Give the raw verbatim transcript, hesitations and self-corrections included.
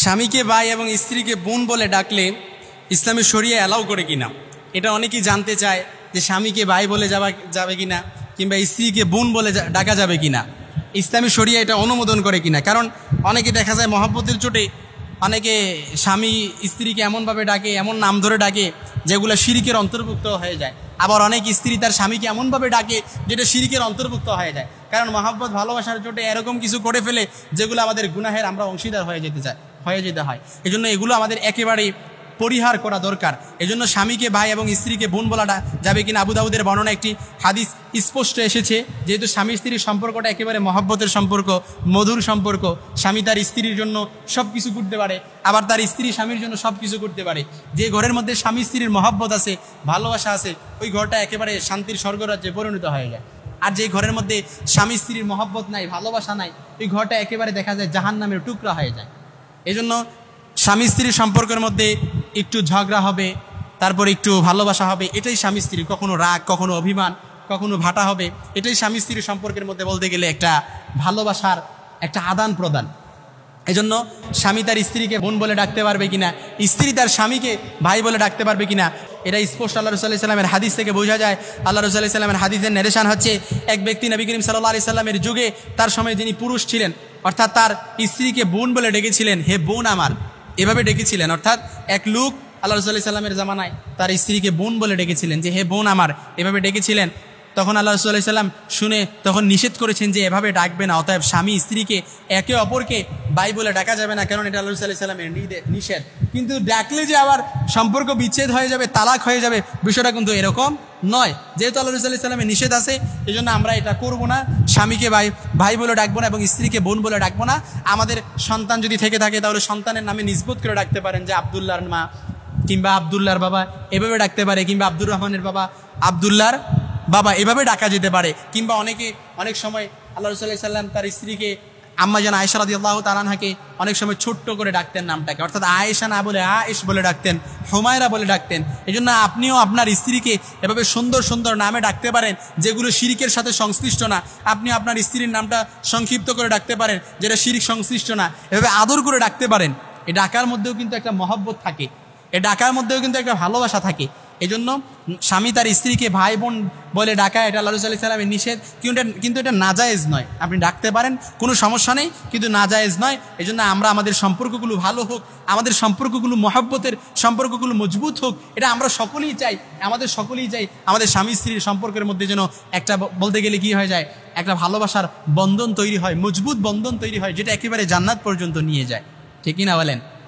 স্বামীকে ভাই এবং স্ত্রীকে বোন বলে ডাকলে ইসলামী শরিয়া অ্যালাউ করে কিনা, এটা অনেকেই জানতে চায় যে স্বামীকে ভাই বলে যাওয়া যাবে কিনা কিংবা স্ত্রীকে বোন বলে ডাকা যাবে কিনা, ইসলামী শরিয়া এটা অনুমোদন করে কিনা। কারণ অনেকে দেখা যায় মহব্বতের চোটে অনেকে স্বামী স্ত্রীকে এমনভাবে ডাকে, এমন নাম ধরে ডাকে যেগুলো শিরিকের অন্তর্ভুক্ত হয়ে যায়। আবার অনেক স্ত্রী তার স্বামীকে এমনভাবে ডাকে যেটা শিরিকের অন্তর্ভুক্ত হয়ে যায়। কারণ মহব্বত ভালোবাসার চোটে এরকম কিছু করে ফেলে যেগুলো আমাদের গুনাহের আমরা অংশীদার হয়ে যেতে চাই হয়ে যেতে হয়। এজন্য এগুলো আমাদের একেবারেই পরিহার করা দরকার। এজন্য স্বামীকে ভাই এবং স্ত্রীকে বোন বলা যাবে কিনা, আবু দাউদের বর্ণনা একটি হাদিস স্পষ্ট এসেছে, যেহেতু স্বামী স্ত্রীর সম্পর্কটা একেবারে মহব্বতের সম্পর্ক, মধুর সম্পর্ক। স্বামী তার স্ত্রীর জন্য সব কিছু করতে পারে, আবার তার স্ত্রী স্বামীর জন্য সব কিছু করতে পারে। যে ঘরের মধ্যে স্বামী স্ত্রীর মহব্বত আছে, ভালোবাসা আছে, ওই ঘরটা একেবারে শান্তির স্বর্গরাজ্যে পরিণত হয়ে যায়। আর যে ঘরের মধ্যে স্বামী স্ত্রীর মহব্বত নাই, ভালোবাসা নাই, ওই ঘরটা একেবারে দেখা যায় জাহান্নামের টুকরা হয়ে যায়। এজন্য স্বামী স্ত্রীর সম্পর্কের মধ্যে একটু ঝগড়া হবে, তারপর একটু ভালোবাসা হবে, এটাই স্বামী স্ত্রীর। কখনো রাগ, কখনো অভিমান, কখনো ভাটা হবে, এটাই স্বামী স্ত্রীর সম্পর্কের মধ্যে বলতে গেলে একটা ভালোবাসার একটা আদান প্রদান। এজন্য স্বামী তার স্ত্রীকে বোন বলে ডাকতে পারবে কিনা, স্ত্রী তার স্বামীকে ভাই বলে ডাকতে পারবে কিনা, এটা স্পষ্ট আল্লাহ রাসূল সাল্লাল্লাহু আলাইহি ওয়াসাল্লামের হাদিস থেকে বোঝা যায়। আল্লাহ রাসূল সাল্লাল্লাহু আলাইহি ওয়াসাল্লামের হাদিসের নারেশন হচ্ছে, এক ব্যক্তি নবী করিম সাল্লাল্লাহু আলাইহি ওয়াসাল্লামের যুগে তার সময় যিনি পুরুষ ছিলেন, অর্থাৎ তার স্ত্রীকে বোন বলে ডেকেছিলেন, হে বোন আমার, এভাবে ডেকেছিলেন। অর্থাৎ এক লোক আল্লাহ রাসূল সাল্লাল্লাহু আলাইহি ওয়াসাল্লামের জামানায় তার স্ত্রীকে বোন বলে ডেকেছিলেন, যে হে বোন আমার, এভাবে ডেকেছিলেন। তখন আল্লাহ রাসূল সাল্লাল্লাহু আলাইহি ওয়াসাল্লাম শুনে তখন নিষেধ করেছেন যে এভাবে ডাকবে না। অতএব স্বামী স্ত্রীকে একে অপরকে ভাই বলে ডাকা যাবে না, কারণ এটা আল্লাহ রাসূল সাল্লাল্লাহু আলাইহি ওয়াসাল্লামের নিষেধ। কিন্তু ডাকলে যে আবার সম্পর্ক বিচ্ছেদ হয়ে যাবে, তালাক হয়ে যাবে, বিষয়টা কিন্তু এরকম নয়। যেহেতু আল্লাহ রাসূল সাল্লাল্লাহু আলাইহি ওয়াসাল্লামের নিষেধ আছে, এই জন্য আমরা এটা করবো না। স্বামীকে ভাই ভাই বলে ডাকবো না এবং স্ত্রীকে বোন বলে ডাকবো না। আমাদের সন্তান যদি থেকে থাকে তাহলে সন্তানের নামে নিসবত করে ডাকতে পারেন, যে আব্দুল্লাহর মা কিংবা আব্দুল্লাহর বাবা এভাবে ডাকতে পারে, কিংবা আব্দুর রহমানের বাবা আব্দুল্লাহর বাবা এভাবে ডাকা যেতে পারে। কিংবা অনেকে অনেক সময় আল্লাহ রাসূল সাল্লাল্লাহু আলাইহি ওয়াসাল্লাম তার স্ত্রীকে আম্মা জান আয়েশা রাদিয়াল্লাহু তাআলা আনহাকে অনেক সময় ছোট্ট করে ডাকতেন নামটাকে, অর্থাৎ আয়েশা না বলে আয়েশ বলে ডাকতেন, হুমায়রা বলে ডাকতেন। এই জন্য আপনিও আপনার স্ত্রীকে এভাবে সুন্দর সুন্দর নামে ডাকতে পারেন যেগুলো শিরিকের সাথে সংশ্লিষ্ট না। আপনি আপনার স্ত্রীর নামটা সংক্ষিপ্ত করে ডাকতে পারেন যেটা শিরিক সংশ্লিষ্ট না, এভাবে আদর করে ডাকতে পারেন। এই ডাকার মধ্যেও কিন্তু একটা মহব্বত থাকে, এই ডাকার মধ্যেও কিন্তু একটা ভালোবাসা থাকে। এই জন্য স্বামী তার স্ত্রীকে ভাই বোন বলে ডাকা, এটা আল্লাহ রাসূল সাল্লাল্লাহু আলাইহি ওয়াসাল্লামের নিষেধ, কিন্তু কিন্তু এটা নাজায়েজ নয়। আপনি ডাকতে পারেন, কোনো সমস্যা নেই, কিন্তু নাজায়েজ নয়। এই জন্য আমরা আমাদের সম্পর্কগুলো ভালো হোক, আমাদের সম্পর্কগুলো মহব্বতের সম্পর্কগুলো মজবুত হোক, এটা আমরা সকলেই চাই। আমাদের সকলেই চাই আমাদের স্বামী স্ত্রীর সম্পর্কের মধ্যে যেন একটা বলতে গেলে কি হয়ে যায়, একটা ভালোবাসার বন্ধন তৈরি হয়, মজবুত বন্ধন তৈরি হয়, যেটা একেবারে জান্নাত পর্যন্ত নিয়ে যায়। ঠিক কি না বলেন?